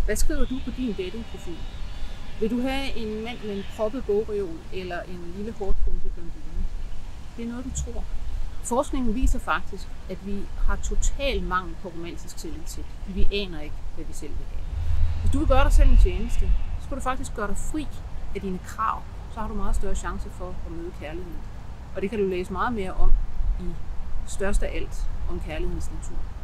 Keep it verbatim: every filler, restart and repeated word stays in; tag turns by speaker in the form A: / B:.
A: Hvad skriver du på din datingprofil? Vil du have en mand med en proppet bogreol eller en lille hårdpunktet blondine? Det er noget, du tror. Forskningen viser faktisk, at vi har total mangel på romantisk selvindsigt. Vi aner ikke, hvad vi selv vil have. Hvis du vil gøre dig selv en tjeneste, så skal du faktisk gøre dig fri af dine krav. Så har du meget større chance for at møde kærligheden. Og det kan du læse meget mere om i Størst af alt om kærlighedens natur.